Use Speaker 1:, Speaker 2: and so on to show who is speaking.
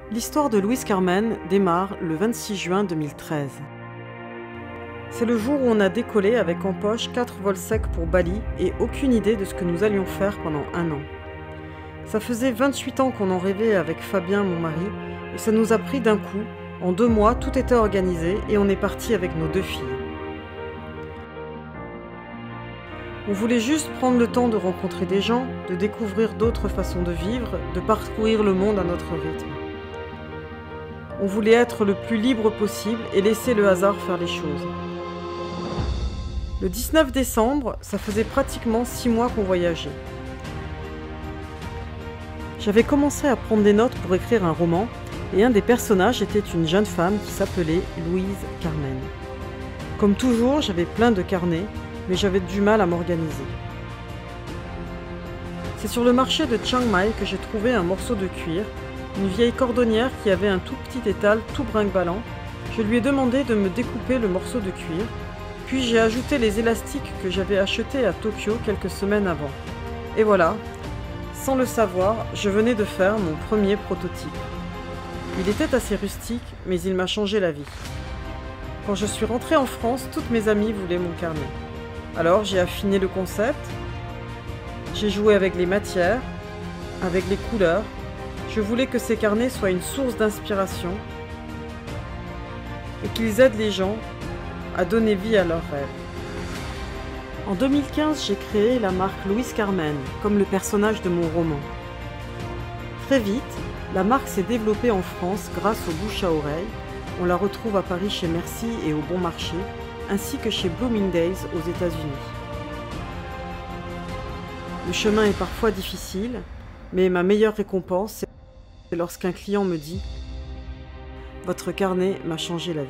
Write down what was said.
Speaker 1: L'histoire de Louise Carmen démarre le 26 juin 2013. C'est le jour où on a décollé avec en poche 4 vols secs pour Bali et aucune idée de ce que nous allions faire pendant un an. Ça faisait 28 ans qu'on en rêvait avec Fabien, mon mari, et ça nous a pris d'un coup. En 2 mois, tout était organisé et on est parti avec nos 2 filles. On voulait juste prendre le temps de rencontrer des gens, de découvrir d'autres façons de vivre, de parcourir le monde à notre rythme. On voulait être le plus libre possible et laisser le hasard faire les choses. Le 19 décembre, ça faisait pratiquement 6 mois qu'on voyageait. J'avais commencé à prendre des notes pour écrire un roman et un des personnages était une jeune femme qui s'appelait Louise Carmen. Comme toujours, j'avais plein de carnets, mais j'avais du mal à m'organiser. C'est sur le marché de Chiang Mai que j'ai trouvé un morceau de cuir, une vieille cordonnière qui avait un tout petit étal tout brinque-ballant. Je lui ai demandé de me découper le morceau de cuir, puis j'ai ajouté les élastiques que j'avais achetés à Tokyo quelques semaines avant. Et voilà, sans le savoir, je venais de faire mon premier prototype. Il était assez rustique, mais il m'a changé la vie. Quand je suis rentrée en France, toutes mes amies voulaient mon carnet. Alors j'ai affiné le concept, j'ai joué avec les matières, avec les couleurs. Je voulais que ces carnets soient une source d'inspiration et qu'ils aident les gens à donner vie à leurs rêves. En 2015, j'ai créé la marque Louise Carmen, comme le personnage de mon roman. Très vite, la marque s'est développée en France grâce au bouche à oreille. On la retrouve à Paris chez Merci et au Bon Marché, ainsi que chez Bloomingdale's aux États-Unis. Le chemin est parfois difficile, mais ma meilleure récompense, c'est lorsqu'un client me dit « Votre carnet m'a changé la vie ».